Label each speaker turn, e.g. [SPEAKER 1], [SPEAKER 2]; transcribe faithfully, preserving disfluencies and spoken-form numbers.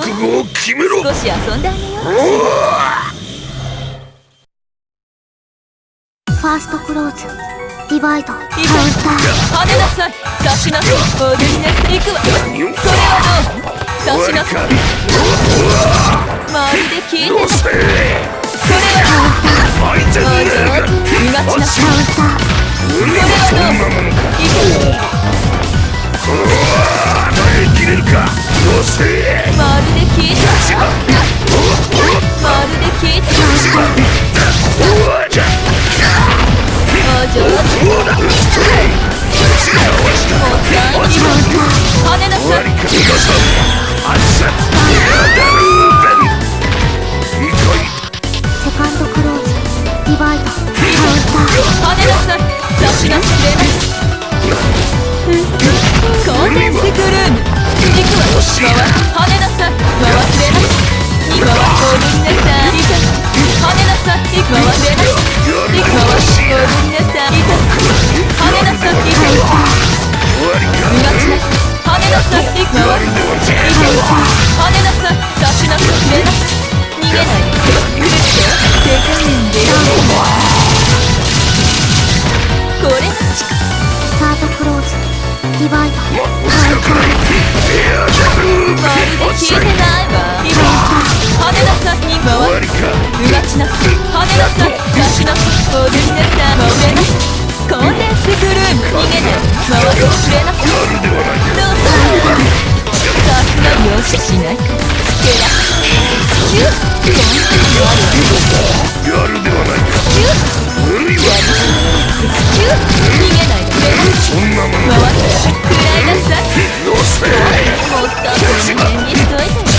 [SPEAKER 1] 悟を決めろ。
[SPEAKER 2] 少し遊んであげよう。
[SPEAKER 3] ファーストクローズディバイドカウンター。
[SPEAKER 2] 跳ねなさい。刺しなさい。踊りなさい。行くわ。それはどう。刺しなさい。まるで聞いてない。それはどう。お上手。うがちなさい。それはどう。行くわ。
[SPEAKER 1] 耐えきれるか。
[SPEAKER 2] まるで聞いてない。まるで聞いてない。お上手。もったいない。跳ねなさい。
[SPEAKER 3] セカンドクローズディバイドカウンター。
[SPEAKER 2] 跳ねなさい。出しなさい。コンデンスクルーム。行くわ。回跳ねなさい。回れなさい。今は踊りなさい。跳ねなさい。回れなさい。今は踊りなさい。跳ねなさい。うがちなさい。跳ねなさい。回れ。跳ねなさい。出しなさい。逃げないで。でかいんでよ。これ
[SPEAKER 3] サードクローズディバイドカウンター。
[SPEAKER 2] まるで聞いてないわ。跳ねなさい。回れ。うがちなさい。跳ねなさい。出しなさい。踊りなさい。回れなさい。コンデンスクルーム。逃げない。回ってくれなさい。どうぞ。さすが容赦しないか。つけなさい。キュッ。こんなにあるわ。
[SPEAKER 1] やるではないか。
[SPEAKER 2] キュッ。
[SPEAKER 1] 無理は
[SPEAKER 2] キュッ。逃げないでくれなさい。
[SPEAKER 1] そんなもの
[SPEAKER 2] 回ってくらいなさい。
[SPEAKER 1] どうせ
[SPEAKER 2] もっと安全にしといてよ。